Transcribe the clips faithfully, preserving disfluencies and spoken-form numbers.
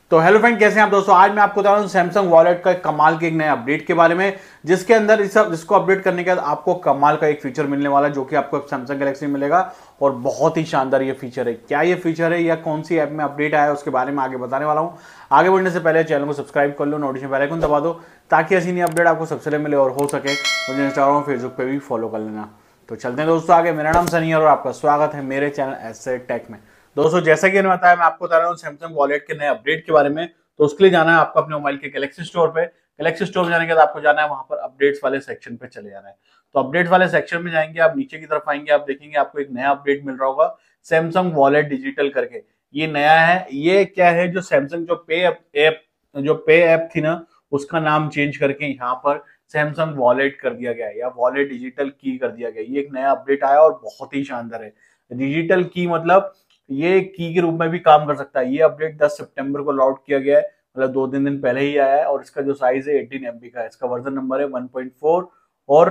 तो hello friend, कैसे हैं आप दोस्तों। आज मैं आपको बता रहा हूँ सैमसंग वॉलेट का कमाल के एक नए अपडेट के बारे में, जिसके अंदर इस जिसको अपडेट करने के बाद आपको कमाल का एक फीचर मिलने वाला है, जो कि आपको सैमसंग गैलेक्सी में मिलेगा और बहुत ही शानदार ये फीचर है। क्या ये फीचर है या कौन सी ऐप में अपडेट आया है, उसके बारे में आगे बताने वाला हूँ। आगे बढ़ने से पहले चैनल को सब्सक्राइब कर लो, नोटिफिकेशन बेल आइकन दबा दो, ताकि ऐसी नई अपडेट आपको सबसे पहले मिले। और हो सके मुझे इंस्टाग्राम फेसबुक पे भी फॉलो कर लेना। तो चलते हैं दोस्तों आगे। मेरा नाम सनी है और आपका स्वागत है मेरे चैनल एसए टेक में। दोस्तों जैसा कि मैंने बताया, मैं आपको बता रहा हूँ सैमसंग वॉलेट के नए अपडेट के बारे में। तो उसके लिए जाना है आपको अपने मोबाइल के गैलेक्सी स्टोर पे। गैलेक्सी स्टोर में जाने के बाद आपको जाना है वहां पर अपडेट्स वाले सेक्शन पे चले जाना है। तो अपडेट्स वाले सेक्शन में जाएंगे, आप नीचे की तरफ आएंगे, आप देखेंगे आपको एक नया अपडेट मिल रहा होगा सैमसंग वॉलेट डिजिटल करके। ये नया है। ये क्या है, जो सैमसंग जो पे ऐप जो पे ऐप थी ना, उसका नाम चेंज करके यहाँ पर सैमसंग वॉलेट कर दिया गया है, या वॉलेट डिजिटल की कर दिया गया। ये एक नया अपडेट आया और बहुत ही शानदार है। डिजिटल की मतलब ये की के रूप में भी काम कर सकता है। ये अपडेट दस सितंबर को लॉन्च किया गया है, मतलब दो तीन दिन पहले ही आया है। और इसका जो साइज है अठारह एमबी का है। इसका वर्जन नंबर है वन पॉइंट फोर और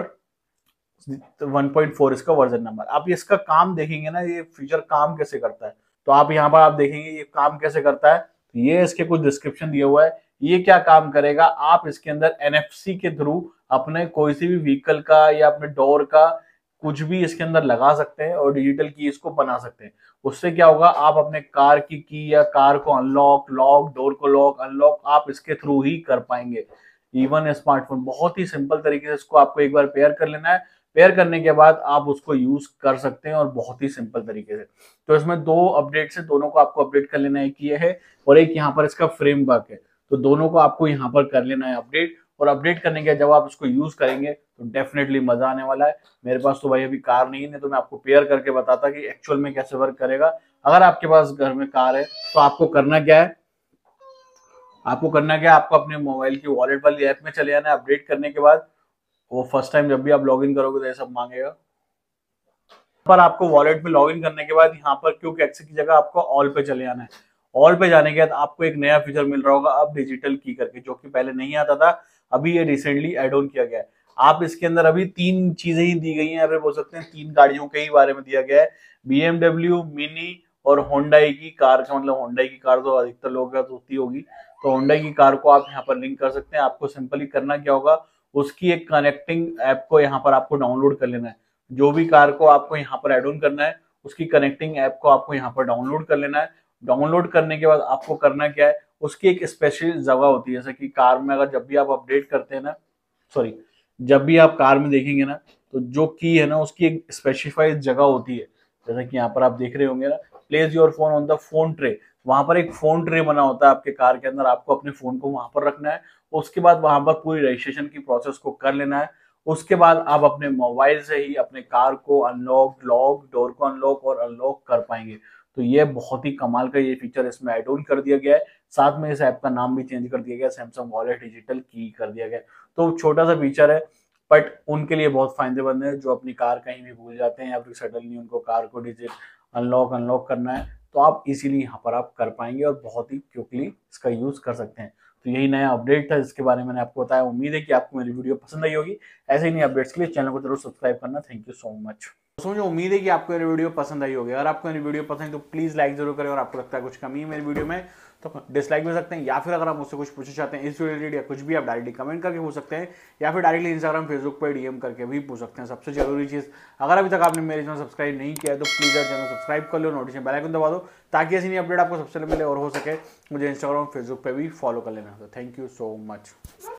वन पॉइंट फोर इसका वर्जन नंबर। आप इसका काम देखेंगे ना, ये फीचर काम कैसे करता है। तो आप यहाँ पर आप देखेंगे ये काम कैसे करता है। तो ये इसके कुछ डिस्क्रिप्शन दिया हुआ है। ये क्या काम करेगा, आप इसके अंदर एनएफसी के थ्रू अपने कोई सी भी व्हीकल का या अपने डोर का कुछ भी इसके अंदर लगा सकते हैं और डिजिटल की इसको बना सकते हैं। उससे क्या होगा, आप अपने कार की की या कार को अनलॉक, लॉक, डोर को लॉक अनलॉक आप इसके थ्रू ही कर पाएंगे। इवन स्मार्टफोन बहुत ही सिंपल तरीके से इसको आपको एक बार पेयर कर लेना है। पेयर करने के बाद आप उसको यूज कर सकते हैं और बहुत ही सिंपल तरीके से। तो इसमें दो अपडेट्स है, दोनों को आपको अपडेट कर लेना है। एक ये है और एक यहाँ पर इसका फ्रेमवर्क है। तो दोनों को आपको यहाँ पर कर लेना है अपडेट। और अपडेट करने के बाद जब आप इसको यूज करेंगे तो डेफिनेटली मजा आने वाला है। मेरे पास तो भाई अभी कार नहीं है, तो मैं आपको पेयर करके बताता कि एक्चुअल में कैसे वर्क करेगा। अगर आपके पास घर में कार है तो आपको करना क्या है, आपको करना क्या है, आपको अपने मोबाइल की वॉलेट वाली ऐप में चले जाना है। अपडेट करने के बाद वो फर्स्ट टाइम जब भी आप लॉगिन करोगे तो ये सब मांगेगा। पर आपको वॉलेट में लॉगिन करने के बाद यहाँ पर क्योंकि एक्सेस की जगह आपको ऑल पे चले जाना है। ऑल पे जाने के बाद आपको एक नया फीचर मिल रहा होगा अब डिजिटल की करके, जो कि पहले नहीं आता था। अभी ये रिसेंटली एड ऑन किया गया है। आप इसके अंदर अभी तीन चीजें ही दी गई हैं, अभी बोल सकते हैं तीन गाड़ियों के ही बारे में दिया गया है। बीएमडब्ल्यू, मिनी और होंडाई की कार का, मतलब होंडाई की कार तो अधिकतर लोगों के पास होती होगी। तो होंडाई की कार को आप यहाँ पर लिंक कर सकते हैं। आपको सिंपली करना क्या होगा, उसकी एक कनेक्टिंग ऐप को यहाँ पर आपको डाउनलोड कर लेना है। जो भी कार को आपको यहाँ पर एड ऑन करना है, उसकी कनेक्टिंग ऐप को आपको यहाँ पर डाउनलोड कर लेना है। डाउनलोड करने के बाद आपको करना क्या है, उसकी एक स्पेशल जगह होती है। जैसे कि कार में अगर जब भी आप अपडेट करते हैं ना, सॉरी जब भी आप कार में देखेंगे ना, तो जो की है ना उसकी एक स्पेसिफाइड जगह होती है। जैसे कि यहाँ पर आप देख रहे होंगे ना, place your phone on the phone tray. वहां पर एक फोन ट्रे बना होता है आपके कार के अंदर, आपको अपने फोन को वहां पर रखना है। उसके बाद वहां पर पूरी रजिस्ट्रेशन की प्रोसेस को कर लेना है। उसके बाद आप अपने मोबाइल से ही अपने कार को अनलॉक, लॉक, डोर को अनलॉक और अनलॉक कर पाएंगे। तो ये बहुत ही कमाल का ये फीचर इसमें ऐड ऑन कर दिया गया है। साथ में इस ऐप का नाम भी चेंज कर दिया गया, सैमसंग वॉलेट डिजिटल की कर दिया गया। तो छोटा सा फीचर है, बट उनके लिए बहुत फायदेमंद है जो अपनी कार कहीं भी भूल जाते हैं या फिर सडनली उनको कार को डिजिटल अनलॉक अनलॉक करना है, तो आप इजीली यहाँ पर आप कर पाएंगे और बहुत ही क्विकली इसका यूज कर सकते हैं। तो यही नया अपडेट था जिसके बारे में मैंने आपको बताया। उम्मीद है कि आपको मेरी वीडियो पसंद आई होगी। ऐसे ही नए अपडेट्स के लिए चैनल को जरूर सब्सक्राइब करना। Thank you so much. दोस्तों मुझे उम्मीद है कि आपको मेरी वीडियो पसंद आई होगी। अगर आपको मेरी वीडियो पसंद है तो प्लीज लाइक जरूर करें, और आपको लगता है कुछ कमी है मेरी वीडियो में तो डिसलाइक भी सकते हैं, या फिर अगर आप मुझसे कुछ पूछना चाहते हैं इस रिलेटेड या कुछ भी, आप डायरेक्टली कमेंट करके पूछ सकते हैं, या फिर डायरेक्टली इंस्टाग्राम फेसबुक पर डीएम करके भी पूछ सकते हैं। सबसे जरूरी चीज, अगर अभी तक आपने मेरे चैनल सब्सक्राइब नहीं किया है तो प्लीज चैनल सब्सक्राइब कर लो, नोटिफिकेशन बेल आइकन दबा दो, ताकि ऐसी नई अपडेट आपको सबसे पहले मिले। और हो सके मुझे इंस्टाग्राम फेसबुक पर भी फॉलो कर लेना। तो थैंक यू सो मच।